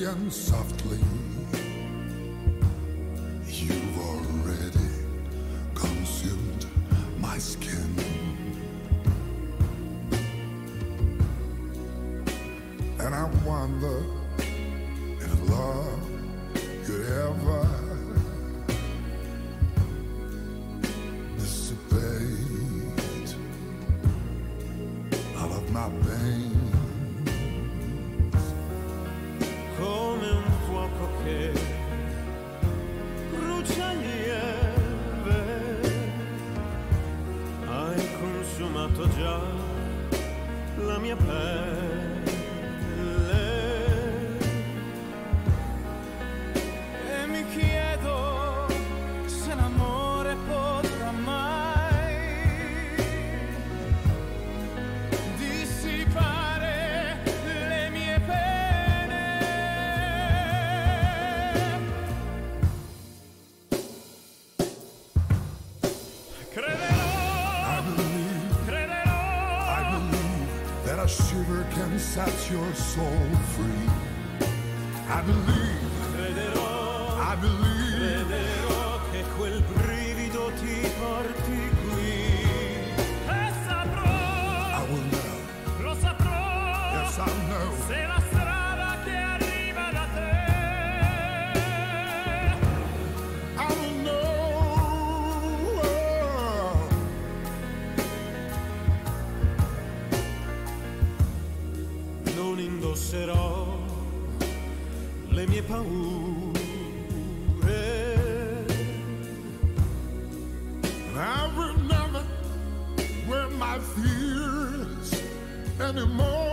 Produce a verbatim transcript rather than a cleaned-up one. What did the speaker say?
slowly and softly. You've already consumed my skin. And I wonder if love could ever dissipate all of my pain. Come un fuoco che brucia lieve, hai consumato già la mia pelle. E mi chiedo se l'amore potrà mai dissipare le mie pene. Crederò, I believe, crederò, I believe that a shiver can set your soul free. I believe, crederò, I believe, crederò che quel brivido ti porti qui. E saprò, I will know, lo saprò, yes I know, se la strada che arriva da te I will know. non indosserò le mie paure. I will never wear my fears anymore.